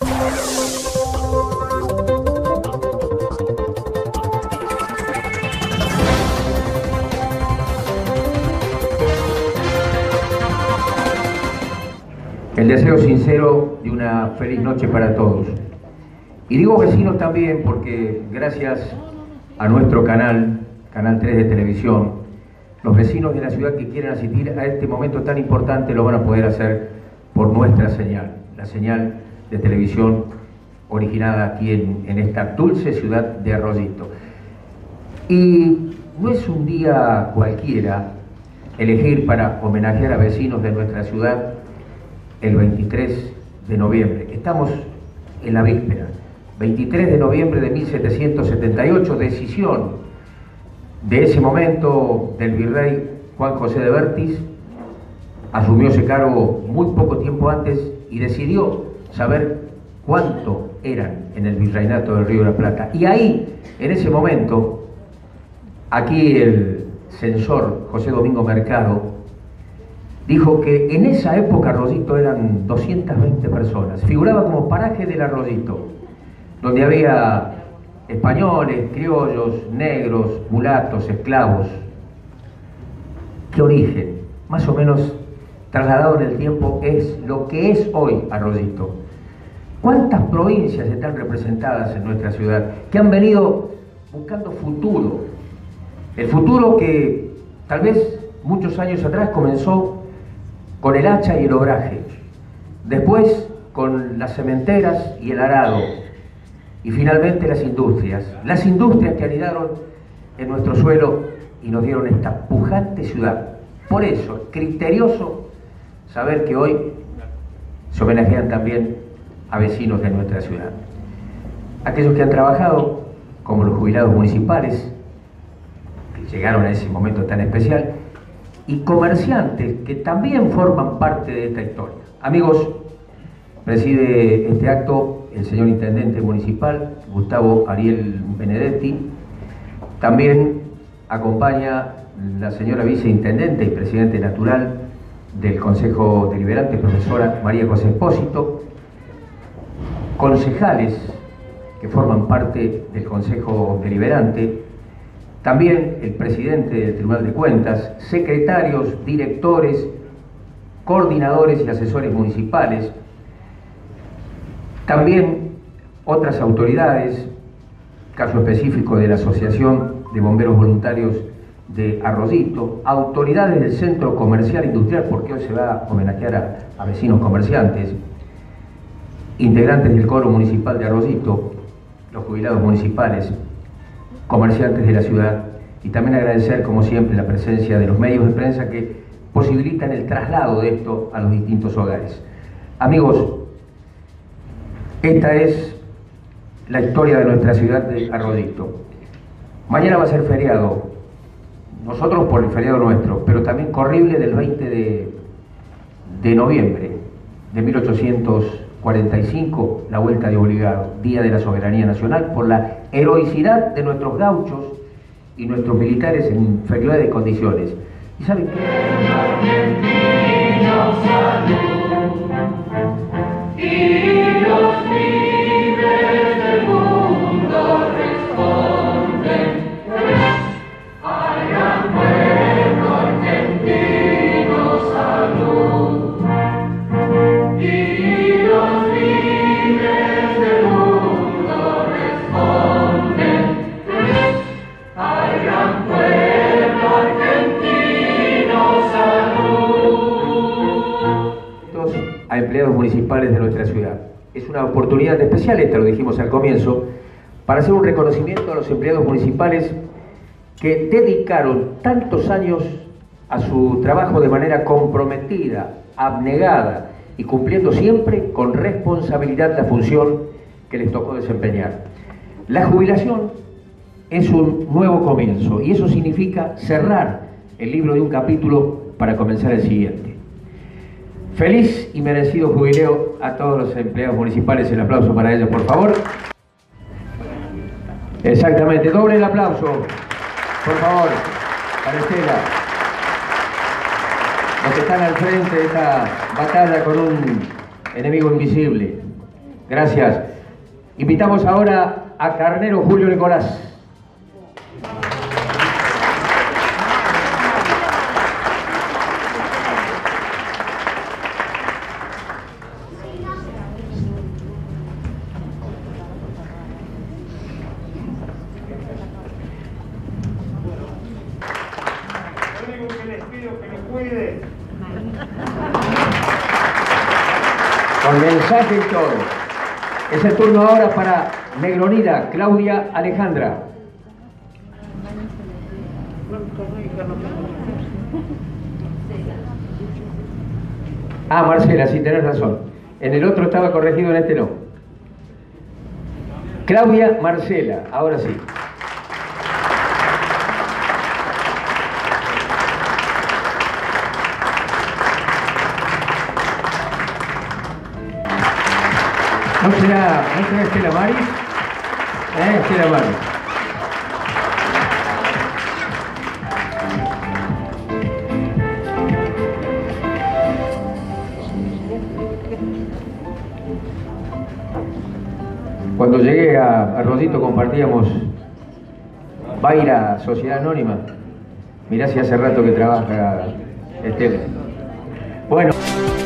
El deseo sincero de una feliz noche para todos. Y digo vecinos también porque gracias a nuestro canal 3 de televisión, los vecinos de la ciudad que quieren asistir a este momento tan importante lo van a poder hacer por nuestra señal, la señal de televisión originada aquí en esta dulce ciudad de Arroyito. Y no es un día cualquiera elegir para homenajear a vecinos de nuestra ciudad el 23 de noviembre. Estamos en la víspera, 23 de noviembre de 1778, decisión de ese momento del virrey Juan José de Bertis. Asumió ese cargo muy poco tiempo antes y decidió saber cuánto eran en el virreinato del Río de la Plata. Y ahí, en ese momento, aquí el censor José Domingo Mercado dijo que en esa época Arroyito eran 220 personas. Figuraba como paraje del Arroyito, donde había españoles, criollos, negros, mulatos, esclavos. ¿Qué origen? Más o menos trasladado en el tiempo es lo que es hoy Arroyito. ¿Cuántas provincias están representadas en nuestra ciudad que han venido buscando futuro? El futuro que tal vez muchos años atrás comenzó con el hacha y el obraje, después con las cementeras y el arado, y finalmente las industrias que anidaron en nuestro suelo y nos dieron esta pujante ciudad. Por eso es criterioso saber que hoy se homenajean también a vecinos de nuestra ciudad. Aquellos que han trabajado, como los jubilados municipales, que llegaron a ese momento tan especial, y comerciantes que también forman parte de esta historia. Amigos, preside este acto el señor Intendente Municipal, Gustavo Ariel Benedetti. También acompaña la señora Viceintendente y Presidente Natural del Consejo Deliberante, profesora María José Espósito. Concejales que forman parte del Consejo Deliberante. También el presidente del Tribunal de Cuentas, secretarios, directores, coordinadores y asesores municipales. También otras autoridades, caso específico de la Asociación de Bomberos Voluntarios de Arroyito, autoridades del Centro Comercial Industrial, porque hoy se va a homenajear a vecinos comerciantes, integrantes del Coro Municipal de Arroyito, los jubilados municipales, comerciantes de la ciudad, y también agradecer, como siempre, la presencia de los medios de prensa que posibilitan el traslado de esto a los distintos hogares. Amigos, esta es la historia de nuestra ciudad de Arroyito. Mañana va a ser feriado, nosotros por el feriado nuestro, pero también corrible del 20 de noviembre de 1845, la Vuelta de Obligado, Día de la Soberanía Nacional, por la heroicidad de nuestros gauchos y nuestros militares en inferioridad de condiciones. ¿Y saben qué? Y los libres del mundo responden: al gran pueblo argentino, salud. Y los libres del mundo responden: al gran pueblo argentino, salud. A empleados municipales de nuestra ciudad. Es una oportunidad especial, esta lo dijimos al comienzo, para hacer un reconocimiento a los empleados municipales que dedicaron tantos años a su trabajo de manera comprometida, abnegada y cumpliendo siempre con responsabilidad la función que les tocó desempeñar. La jubilación es un nuevo comienzo y eso significa cerrar el libro de un capítulo para comenzar el siguiente. Feliz y merecido jubileo a todos los empleados municipales. El aplauso para ellos, por favor. Exactamente, doble el aplauso, por favor, para Estela. Los que están al frente de esta batalla con un enemigo invisible. Gracias. Invitamos ahora a Carnero Julio Nicolás. Con mensaje y todo. Es el turno ahora para Negronida, Claudia Alejandra. Ah, Marcela, sí, tenés razón. En el otro estaba corregido, en este no. Claudia Marcela, ahora sí. ¿No será Estela Maris? Estela Maris. Cuando llegué a Rosito compartíamos Baira, Sociedad Anónima. Mirá si hace rato que trabaja Estela. Bueno.